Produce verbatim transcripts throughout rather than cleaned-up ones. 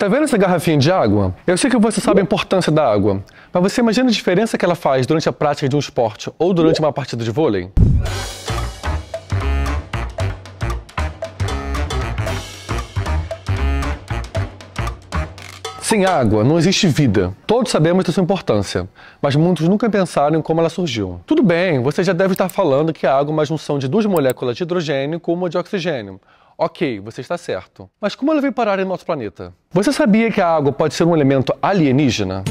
Tá vendo essa garrafinha de água? Eu sei que você sabe a importância da água, mas você imagina a diferença que ela faz durante a prática de um esporte ou durante uma partida de vôlei? Sem água não existe vida. Todos sabemos da sua importância, mas muitos nunca pensaram em como ela surgiu. Tudo bem, você já deve estar falando que a água é uma junção de duas moléculas de hidrogênio com uma de oxigênio. Ok, você está certo. Mas como ela veio parar em nosso planeta? Você sabia que a água pode ser um elemento alienígena?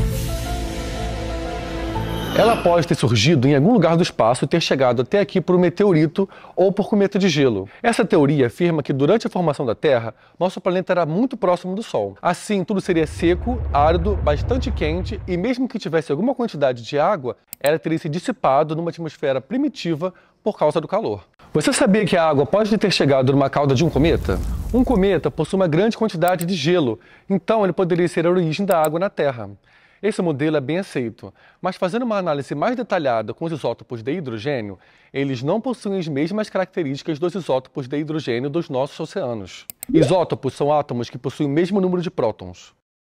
Ela pode ter surgido em algum lugar do espaço e ter chegado até aqui por um meteorito ou por cometa de gelo. Essa teoria afirma que durante a formação da Terra, nosso planeta era muito próximo do Sol. Assim, tudo seria seco, árido, bastante quente e mesmo que tivesse alguma quantidade de água, ela teria se dissipado numa atmosfera primitiva por causa do calor. Você sabia que a água pode ter chegado numa cauda de um cometa? Um cometa possui uma grande quantidade de gelo, então ele poderia ser a origem da água na Terra. Esse modelo é bem aceito, mas fazendo uma análise mais detalhada com os isótopos de hidrogênio, eles não possuem as mesmas características dos isótopos de hidrogênio dos nossos oceanos. Isótopos são átomos que possuem o mesmo número de prótons.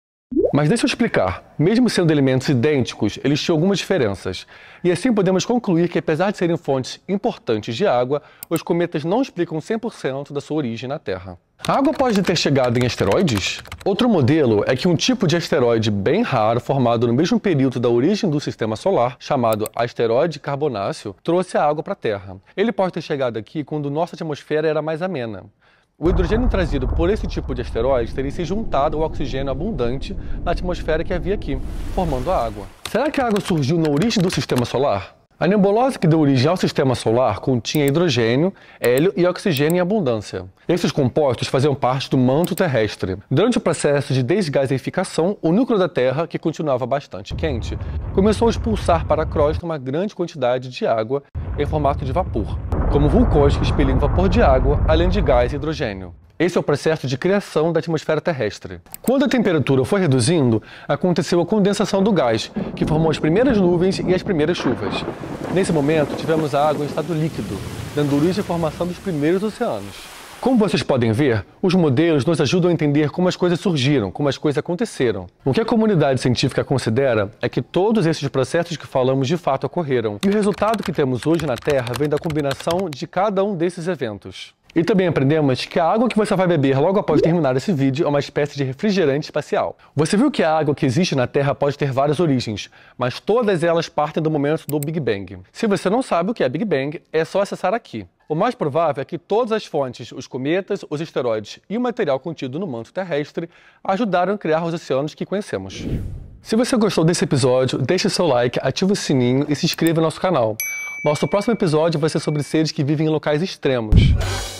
Mas deixa eu explicar, mesmo sendo elementos idênticos, eles tinham algumas diferenças. E assim podemos concluir que apesar de serem fontes importantes de água, os cometas não explicam cem por cento da sua origem na Terra. A água pode ter chegado em asteroides? Outro modelo é que um tipo de asteroide bem raro, formado no mesmo período da origem do Sistema Solar, chamado asteroide carbonáceo, trouxe a água para a Terra. Ele pode ter chegado aqui quando nossa atmosfera era mais amena. O hidrogênio trazido por esse tipo de asteroide teria se juntado ao oxigênio abundante na atmosfera que havia aqui, formando a água. Será que a água surgiu na origem do Sistema Solar? A nebulosa que deu origem ao Sistema Solar continha hidrogênio, hélio e oxigênio em abundância. Esses compostos faziam parte do manto terrestre. Durante o processo de desgaseificação, o núcleo da Terra, que continuava bastante quente, começou a expulsar para a crosta uma grande quantidade de água em formato de vapor, como vulcões que expeliam vapor de água, além de gás e hidrogênio. Esse é o processo de criação da atmosfera terrestre. Quando a temperatura foi reduzindo, aconteceu a condensação do gás, que formou as primeiras nuvens e as primeiras chuvas. Nesse momento, tivemos a água em estado líquido, dando origem à formação dos primeiros oceanos. Como vocês podem ver, os modelos nos ajudam a entender como as coisas surgiram, como as coisas aconteceram. O que a comunidade científica considera é que todos esses processos que falamos de fato ocorreram. E o resultado que temos hoje na Terra vem da combinação de cada um desses eventos. E também aprendemos que a água que você vai beber logo após terminar esse vídeo é uma espécie de refrigerante espacial. Você viu que a água que existe na Terra pode ter várias origens, mas todas elas partem do momento do Big Bang. Se você não sabe o que é Big Bang, é só acessar aqui. O mais provável é que todas as fontes, os cometas, os asteroides e o material contido no manto terrestre ajudaram a criar os oceanos que conhecemos. Se você gostou desse episódio, deixe seu like, ative o sininho e se inscreva no nosso canal. Nosso próximo episódio vai ser sobre seres que vivem em locais extremos.